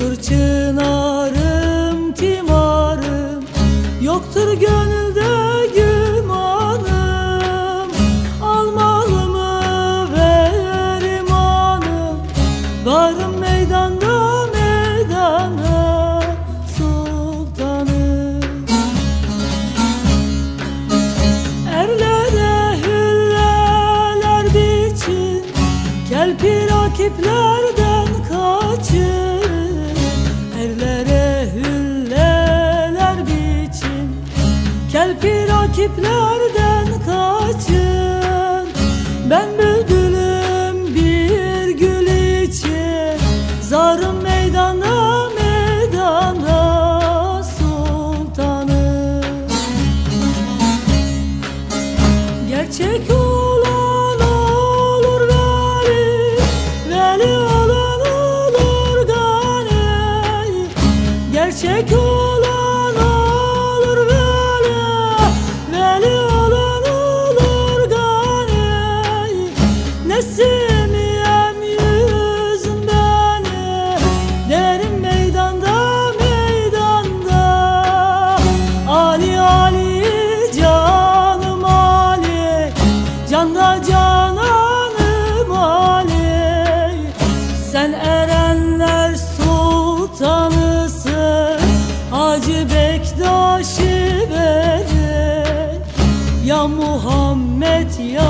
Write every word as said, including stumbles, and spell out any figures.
Yoktur çınarım, timarım, yoktur gönülde gümanım. Almalı mı verim anım, varım meydanda meydana sultanım. Erlere hülleler biçin, kelpi rakiplerden kaçın. Erlere hülleler biçin, kelpi rakiplerden kaçın. Ben bülbülüm bir gül için, zarım meydana meydana sultanım. Gerçek olan olur veli, veli olan olur gani. Gerçek olan olur veli, veli olan olur gani. Nesimiyem yüzüm beni, derim meydanda meydanda. Ali Ali canım Ali, canda cananım Ali. Sen erenler sultanısın, Hacı Bektaş'ı verin. Ya Muhammed ya